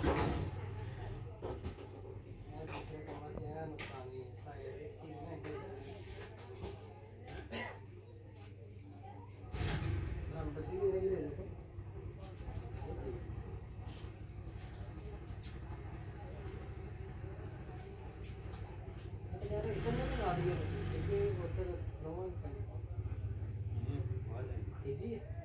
दूसरे कमरा से है नुकसान ही है एक चीज में हम बत्ती की नहीं ले देखो यार इधर में लगा दिए क्योंकि वो तो नॉर्मल इजी है।